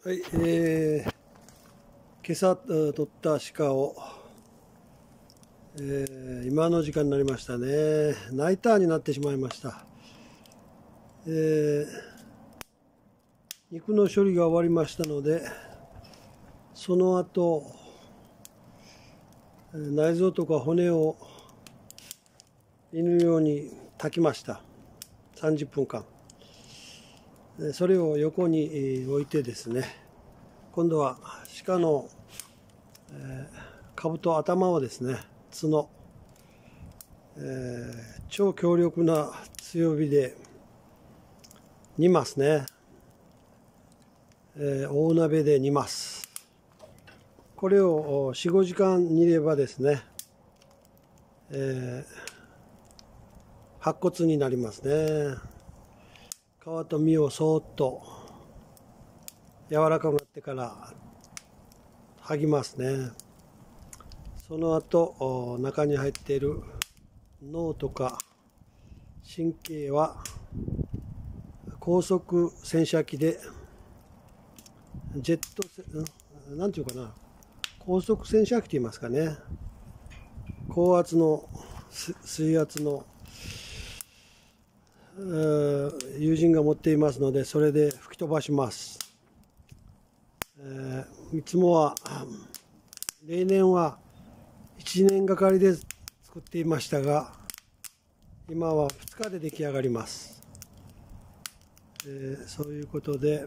はい、今朝取った鹿を、今の時間になりましたね。ナイターになってしまいました。肉の処理が終わりましたので、その後内臓とか骨を犬用に炊きました。30分間。それを横に置いてですね、今度は鹿の兜、頭をですね、角、超強力な強火で煮ますね。大鍋で煮ます。これを4、5時間煮ればですね、白骨になりますね。皮と身をそーっと柔らかくなってから剥ぎますね。その後中に入っている脳とか神経は高速洗車機でジェットなんていうかな、高速洗車機と言いますかね、高圧の水圧の友人が持っていますので、それで吹き飛ばします。いつもは例年は1年がかりで作っていましたが、今は2日で出来上がります。そういうことで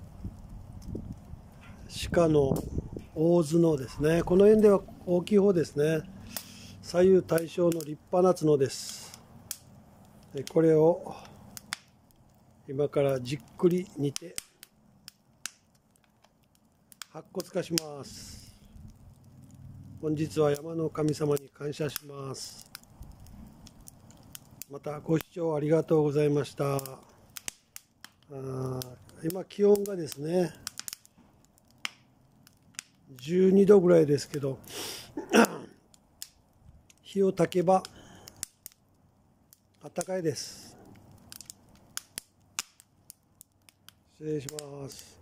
鹿の大角ですね、この辺では大きい方ですね。左右対称の立派な角です。これを今からじっくり煮て白骨化します。本日は山の神様に感謝します。またご視聴ありがとうございました。今気温がですね12度ぐらいですけど火を焚けば暖かいです。失礼します。